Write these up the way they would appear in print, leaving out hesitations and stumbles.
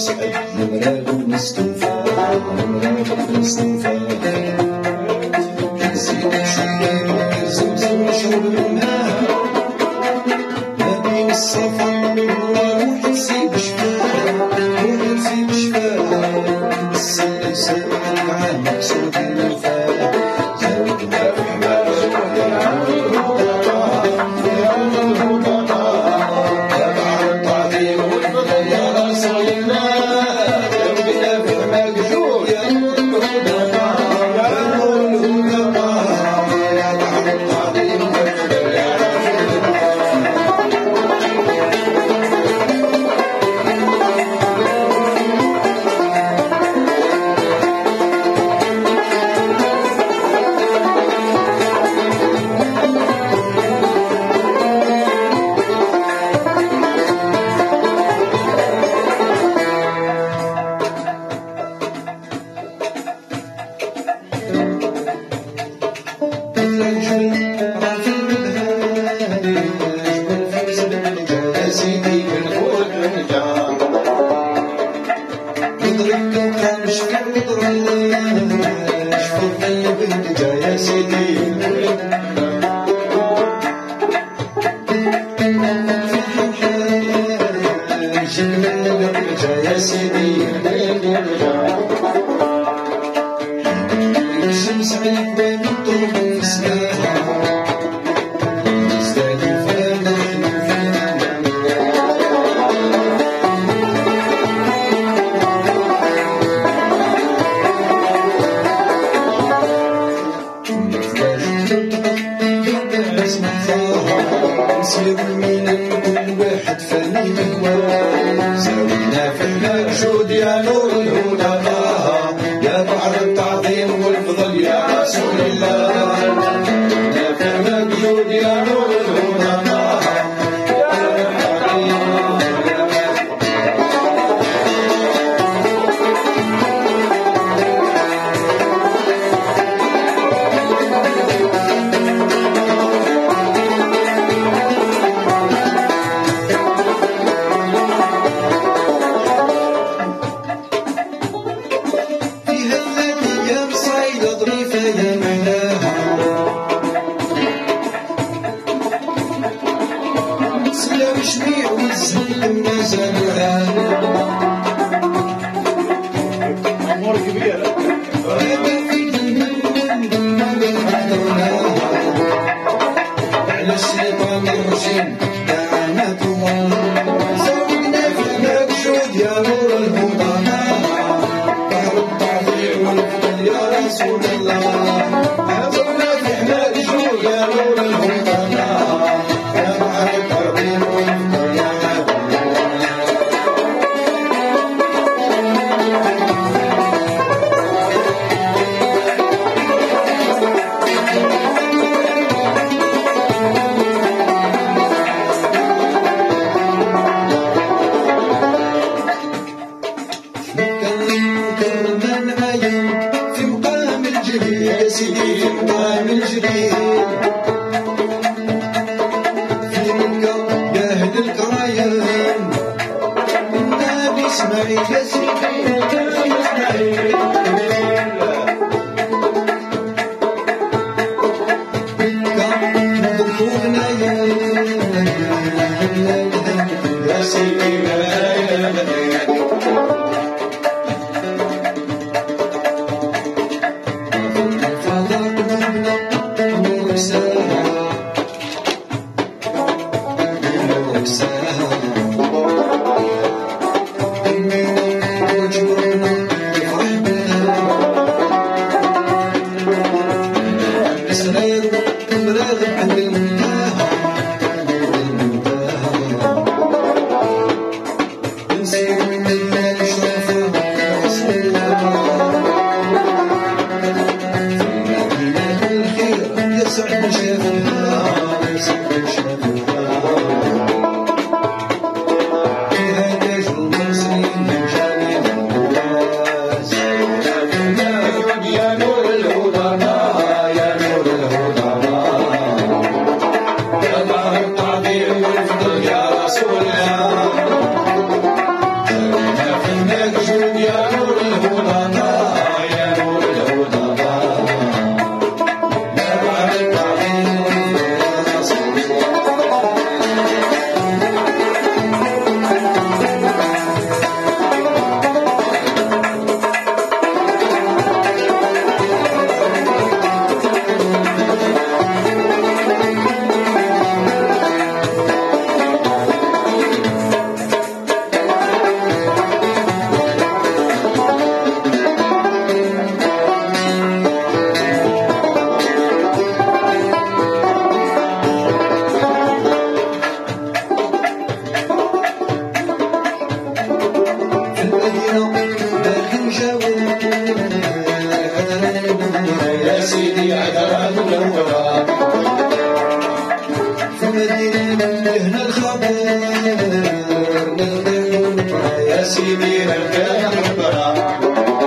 نمرة ونستوفى نمرة ونستوفى نزيد شوية زمزم نشرب الماء ما بين الصفا والروح تسيب شفاه روح تسيب شفاه السلة سائل العام مقصود الوفاء زودنا في حماش يا عم الهدى يا عم الهدى يا بحر التعظيم والفضل يا رسول الله زودنا في حماك جود يا نور الهدى يا نور الهدى يا بحر التعظيم والفضل يا رسول يا سيدي الشمس بالباب الطرق في السماء نستهدي فانا نسير من كل واحد فاني مهواه زاوينا في المرشود يا نور الهدى يا بحر التعظيم والفضل يا رسول الله زاوينا في المرشود يا نور الهدى أمور كبيرة على الشيطان الرجيم لعنة الله زودنا في المرشود يا نور الهدى بحر التعظيم والفضل يا رسول الله زودنا في المرشود يا نور الهدى يا بحر التعظيم والفضل يا يا سيدي في مقام الجليل في مكة يا أهل الكرايم النبي اسماعيل يا سيدي النبي اسماعيل مكة نضربونا يا سيدي يا سيدي نرتاح ونفرح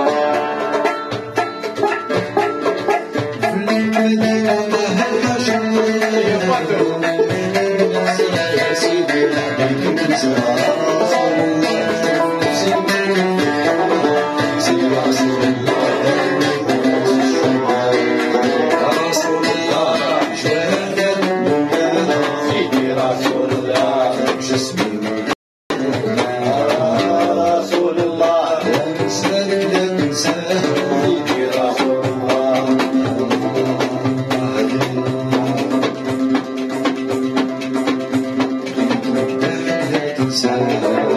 في المدينة هلا شمال يا سيدي عليك تنسى Inside